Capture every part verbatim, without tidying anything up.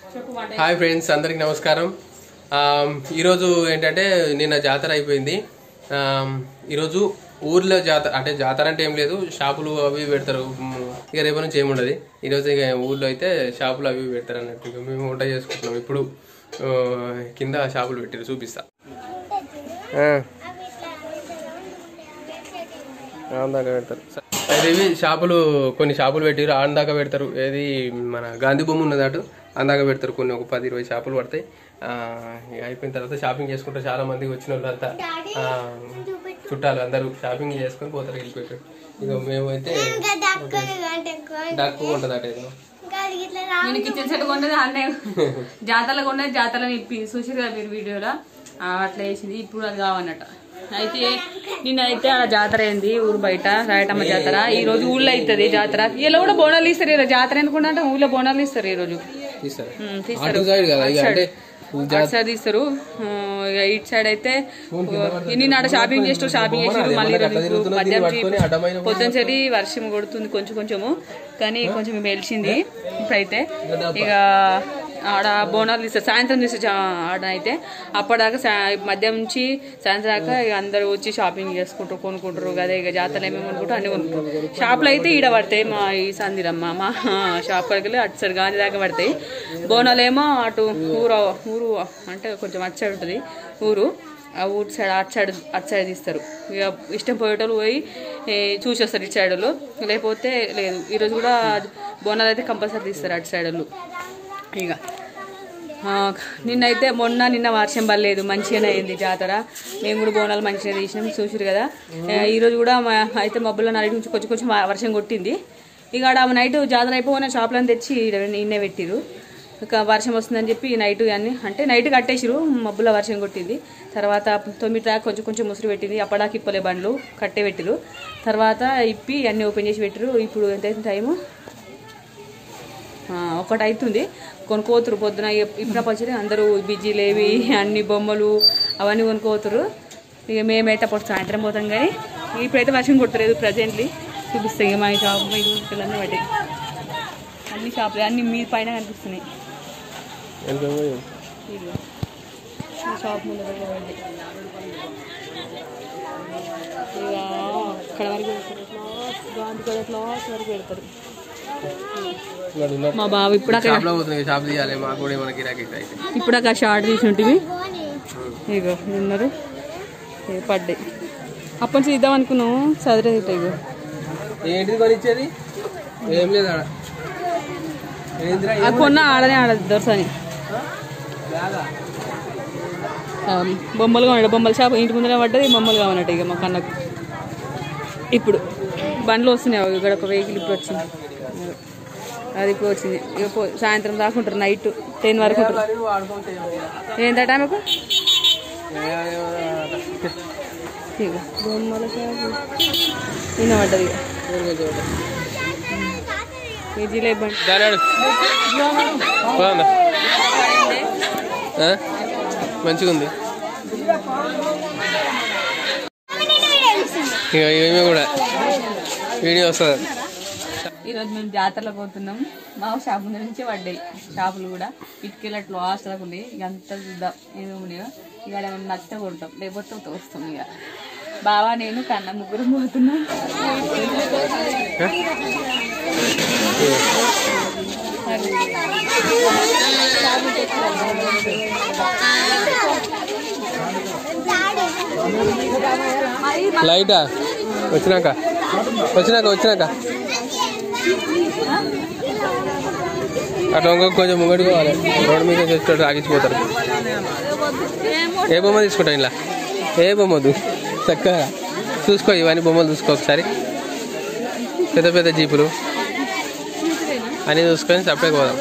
Hi friends, అందరికి నమస్కారం. ఈరోజు ఏంటంటే నిన్న జాతర అయిపోయింది. ఈరోజు ఊర్లో జాతర అంటే జాతర అంటే ఏం లేదు, షాపులు అవి పెడతారు. ఇక రేపు నుంచి ఏముండదు. ఈరోజు ఇక ఊర్లో అయితే షాపులు అవి పెడతారు అన్నట్టు. ఇక మేము వంట చేసుకుంటున్నాం. ఇప్పుడు కింద షాపులు పెట్టారు, చూపిస్తా. ఆందాక పెడతారు అయితే ఇవి షాపులు, కొన్ని షాపులు పెట్టారు. ఆందాక పెడతారు. ఏది మన గాంధీ బొమ్మ ఉన్నది అటు అందాక పెడతారు. కొన్ని ఒక పది ఇరవై షాపులు పడతాయి. అయిపోయిన తర్వాత షాపింగ్ చేసుకుంటారు. చాలా మంది వచ్చిన వాళ్ళంతా చుట్టాలు అందరూ షాపింగ్ చేసుకొని పోతారు, వెళ్ళిపోయారు. ఇక మేమైతే డక్కు ఉంటుంది అట ఏదో నేను కిచెన్ సెట్ కొన్నది అన్నీ జాతరలో కొన్నది. జాతరలో ఇప్పి చూసారు కదా మీరు వీడియోలో, అట్లా వేసింది. ఇప్పుడు అది కావన్నట. అయితే నిన్న అయితే ఆ జాతర అయింది ఊరు బయట, రాయటమ్మ జాతర. ఈ రోజు ఊళ్ళో అవుతుంది జాతర. ఇలా కూడా బోనాలు ఇస్తారు. ఇలా జాతర ఎందుకుంటే ఊళ్ళో బోనాలు ఇస్తారు. ఈ రోజు తీస్తారు, అటు సైడ్ తీస్తారు. ఇటు సైడ్ అయితే నిన్న ఆడ షాపింగ్ చేస్తారు, షాపింగ్ చేసారు. మళ్ళీ మధ్యాహ్నం పొద్దున సరి వర్షం కొడుతుంది కొంచెం కొంచెము, కానీ కొంచెం మెలిచింది ఇప్పుడైతే. ఇక ఆడ బోనాలు తీస్తారు, సాయంత్రం తీస్తారు ఆడ అయితే. అప్పటిదాకా మధ్యాహ్నం నుంచి సాయంత్రం దాకా ఇక అందరూ వచ్చి షాపింగ్ చేసుకుంటారు, కొనుక్కుంటారు కదా. ఇక జాతరలు ఏమేమి కొనుక్కుంటారు అన్ని కొనుక్కుంటారు. షాపులు అయితే ఈడ పడతాయి. మా ఈ సందిరమ్మ మా షాప్ కడికి అటు సైడ్ గాంధీ దాకా పడతాయి. బోనాలు ఏమో అటు ఊరు ఊరు అంటే కొంచెం అటు సైడ్ ఉంటుంది ఊరు. ఆ ఊరు సైడ్ అటు సైడ్ అటు సైడ్ తీస్తారు. ఇక ఇష్టం పోయేటోళ్ళు పోయి చూసేస్తారు ఇటు సైడ్ వాళ్ళు, లేకపోతే లేదు. ఈరోజు కూడా బోనాలు అయితే కంపల్సరీ తీస్తారు అటు సైడ్ వాళ్ళు. ఇక నిన్నైతే మొన్న నిన్న వర్షం పడలేదు, మంచిగానే అయింది జాతర. మేము కూడా బోనాలు మంచిగా తీసినాం, చూసారు కదా. ఈరోజు కూడా అయితే మబ్బులో నైట్ నుంచి కొంచెం కొంచెం వర్షం కొట్టింది. ఇక ఆడ నైట్ జాతర అయిపోయిన షాపులను తెచ్చి నిన్నే పెట్టిరు. ఇక వర్షం వస్తుందని చెప్పి నైట్ అన్ని అంటే నైట్ కట్టేసిరు. మబ్బులో వర్షం కొట్టింది. తర్వాత తొమ్మిది దాకా కొంచెం కొంచెం ముసురు పెట్టింది. అప్పటిదాకా ఇప్పలే బండ్లు కట్టే పెట్టిరు. తర్వాత ఇప్పి అన్నీ ఓపెన్ చేసి పెట్టిరు. ఇప్పుడు ఎంత టైము ఒకటి అవుతుంది. కొనుక్కోతురు పొద్దున. ఇప్పుడు పచ్చడి అందరూ బిజీలేవి అన్ని బొమ్మలు అవన్నీ కొనుక్కోతురు. ఇక మేమైతే అప్పుడు సాయంత్రం పోతాం, కానీ ఇప్పుడైతే వర్షం కొట్టలేదు. ప్రజెంట్లీ చూపిస్తాయి. ఇక మా షాప్ పిల్లలన్నీ పట్టాయి. అన్ని షాపులు అన్ని మీ పైన కనిపిస్తున్నాయి. షాప్ ముందు పడ్డాయి. ఇక అక్కడ వరకు గాంధీ కూడా క్లాస్ వరకు పెడతారు. మా బాబు ఇప్పుడు ఇప్పుడు అక్కడ షార్ట్ తీసి ఉంటుంది. ఇగో ఉన్నారు పడ్డాయి. అప్పటి నుంచి ఇద్దాం అనుకున్నాము, చదివేది. ఇగో కొన్న ఆడనే ఆడదు దొరసని బొమ్మలు కావాలి. బొమ్మల షాప్ ఇంటి ముందర పడ్డది. బొమ్మలు కావాలన్నట్టు ఇక మా కన్నకు. ఇప్పుడు బండ్లు వస్తున్నాయి. ఇక్కడ ఒక వెహికల్ ఇప్పుడు వచ్చింది, అది ఇప్పుడు వచ్చింది. ఇక పో సాయంత్రం దాకా ఉంటారు, నైట్ టెన్ వరకు ఉంటారు. ఏంట టైంకు ఇక బొమ్మల షాపు నిన్న పడ్డది. కేజీలో ఇవ్వండి. మంచిగా ఉంది. ఇక ఏమీ కూడా వీడియో వస్తుంది. ఈరోజు మేము జాతరలో పోతున్నాం. మా షాప్ ముందు నుంచే పడ్డాయి షాపులు కూడా. ఇటుకెళ్ళట్లు హాస్టల్కి ఉండి ఇక అంతా చూద్దాం ఏదో ఉన్నాయో. ఇక ఏమైనా నచ్చితే కొంటాం, లేకపోతే తోస్తాం. ఇక బావా నేను కన్నా ముగ్గురు పోతున్నాం. లైటా వచ్చినాక వచ్చినాక వచ్చినాక అట్లా ఇంకొక కొంచెం ముంగడి కావాలి. రోడ్డు మీద చేసేటట్టు ఆగించిపోతారు. ఏ బొమ్మ తీసుకుంటాం ఇలా? ఏ బొమ్మ వద్దు, చక్కగా చూసుకో. ఇవన్నీ బొమ్మలు చూసుకో ఒకసారి. పెద్ద పెద్ద జీపులు అన్నీ చూసుకొని సపరేట్గా పోదాం.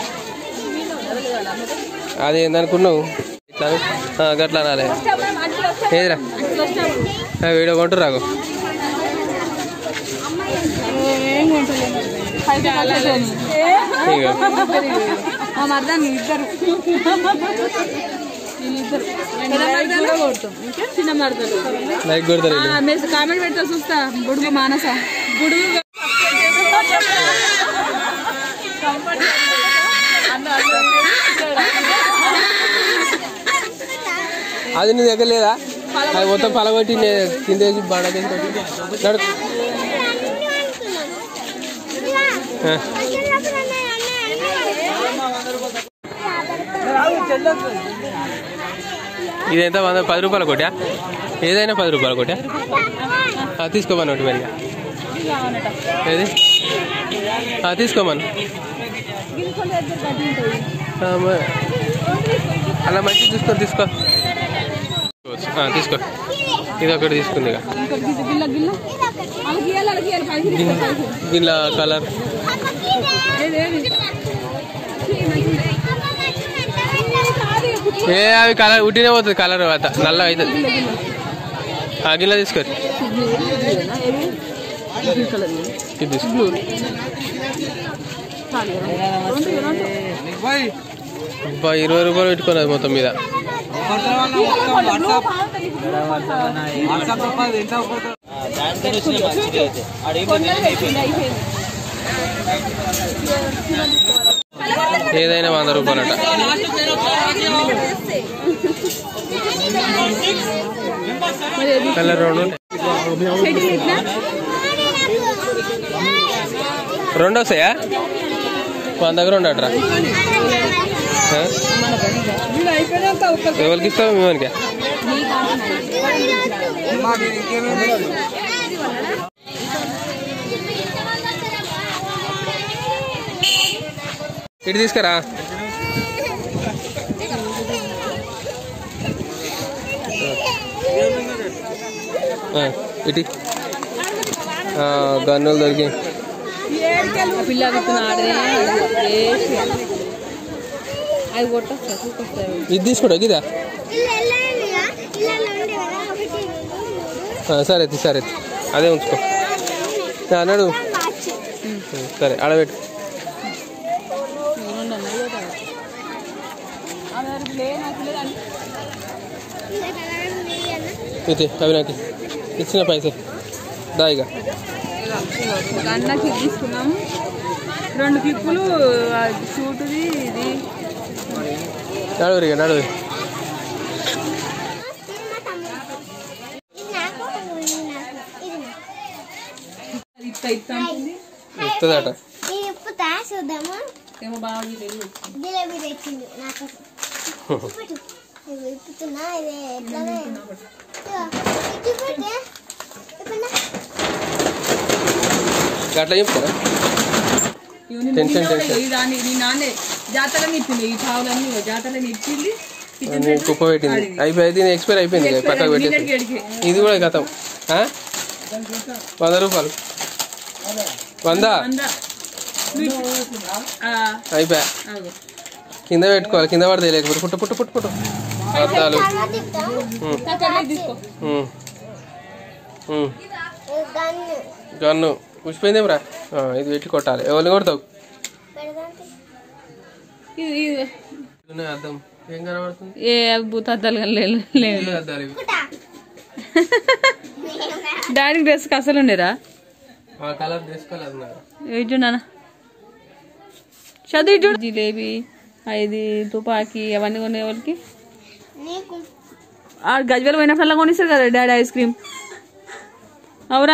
అది ఏందనుకున్నావు ఇట్లా గట్లా రాలే. ఏదిరా వీడియో కొంటారు రాకు. లైక్ కొడతారు. కామెంట్ పెడతా చూస్తా. బుడుగు మానస బుడుగు కంఫర్ట్ అది నీ దగ్గర లేదా? అది మొత్తం పలగొట్టి కిందేసి బాడకేసి నడు. ఇదెంత వంద పది రూపాయల కోటా? ఏదైనా పది రూపాయల కోటా? తీసుకోమని ఒకటి మరి ఏది తీసుకోమను. అలా మంచిగా చూసుకొని తీసుకో తీసుకో. ఇది ఒకటి తీసుకుంది ఇక గిన్నె కలర్ ఏ అవి కలర్ ఉట్టినే పోతుంది కలర్ అంత నల్ల అవుతుంది. గిన్నె తీసుకోరు ఇది తీసుకో. ఇరవై రూపాయలు పెట్టుకున్నది మొత్తం మీద. ఏదైనా వంద రూపాయలట. కలర్ రెండు రెండు వస్తాయా? మన దగ్గర ఉండట్రా. ఎవరికి ఇస్తావు? మేమనికా ఇటు తీసుకురా. ఇటు గన్నులు దొరికి ఇది తీసుకోడా గిదా? సరే సరే అదే ఉంచుకో అన్నాడు. సరే ఆడబెట్టు. ఇది అవి నాకు ఇచ్చిన పైసలు దాయిగా అన్నకి తీసుకున్నాము. రెండు క్లిప్పులు షూటుది ఇది నడువురిగా నడువు. ఇస్తుందట. ఏమో బాగా అట్లా చెప్తారా? దాన్ని నీ నాన్నే జాతరని ఇప్పింది. ఈ చావులన్నీ జాతరని ఇప్పింది. కుప్ప పెట్టింది. అయిపోయింది. ఎక్స్పైర్ అయిపోయింది. పక్కకు పెట్టేసి ఇది కూడా గతం. వంద రూపాయలు వంద అయిపోయా. కింద పెట్టుకోవాలి. కింద పడితే లేకపోతే పుట్టు పుట్టు పుట్టు పుట్టు అద్దాలు గన్ను కూసిపోయిందేమరా. ఇది పెట్టి కొట్టాలి. ఎవరిని కొడతావు? అద్దం ఏం కనబడుతుంది? ఏ భూత అద్దాలు అద్దాలు డాడీ డ్రెస్ అసలు ఉండేరా? కలర్ డ్రెస్ కలర్ నాన్న చదువు. జిలేబీ ఇది తుపాకీ అవన్నీ కొనే వాళ్ళకి గజ్వేల్ పోయినప్పుడు కొనిస్తారు కదా డాడీ ఐస్ క్రీమ్. అవురా?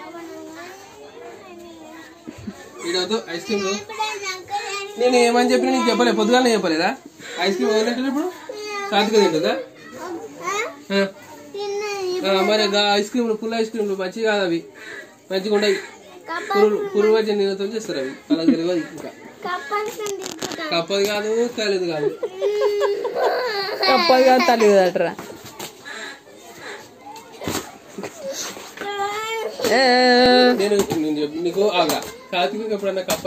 ఐస్ క్రీమ్ నేను ఏమని చెప్పినా నీకు చెప్పలే. పొద్దుగానే చెప్పలేదా? ఐస్ క్రీమ్ వదిలేటప్పుడు ఇప్పుడు సాతిగా తింటుందా? మరి ఐస్ క్రీమ్లు ఫుల్ ఐస్ క్రీమ్లు మంచిగా కాదు. అవి మంచిగా ఉండవు. పురుగు పురుగు వచ్చి నీళ్ళతో చేస్తారు. అవి అలా తెలియదు. ఇంకా కప్పది కాదు తల్లిది కాదు. కప్పది కాదు తల్లిది అట్రా. నేను నీకు ఆగా కార్తీక్ ఎప్పుడన్నా కప్ప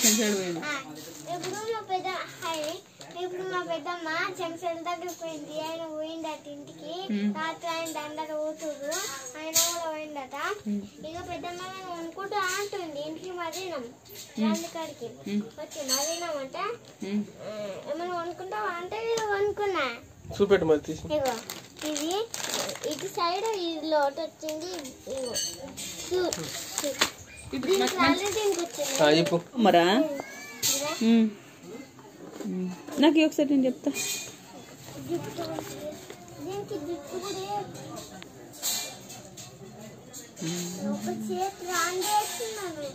ఇప్పుడు మా పెద్దమ్మ చెంచల దగ్గర పోయింది. ఆయన పోయిందట ఇంటికి. రాత్రి ఆయన దండలు పోతుర్రు. ఆయన కూడా పోయిందట. ఇక పెద్దమ్మ అనుకుంటూ అంటుంది ఇంటికి మరీనాం అందుకాడికి వచ్చి మరీనామంటే ఏమైనా అనుకుంటావా అంటే అనుకున్నా. చూపెట్టు మరి. ఇగో ఇది ఇటు సైడ్ ఇది లోటు వచ్చింది. చెప్పు మరా. నాకు ఒకసారి నేను చెప్తా. దీనికి జుట్టు కూడా ఒక చేతి రాండేస్తున్నాను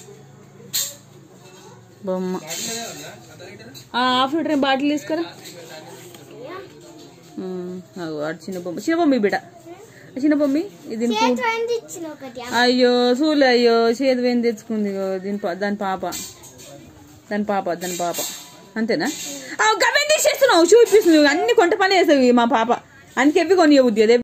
బొమ్మ హాఫ్ లీటర్ బాటిల్ తీసుకురా వాడు చిన్న బొమ్మ చిన్న బొమ్మ బిడ్డ చిన్న బొమ్మి దీని అయ్యో చూలే అయ్యో చేతి వేని తెచ్చుకుంది దీని దాని పాప దాని పాప దాని పాప అంతేనా గవేం తీసేస్తున్నావు చూపిస్తున్నావు అన్ని కొంట పని వేసావు మా పాప అందుకే కొని బుద్ధి అదే